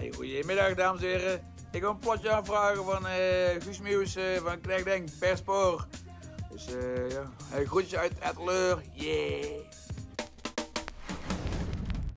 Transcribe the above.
Hey, goedemiddag dames en heren. Ik wil een plotje aanvragen van Guus Meeuws van Knecht Denk per spoor. Dus ja, hey, groetjes uit Etteleur. Yeah.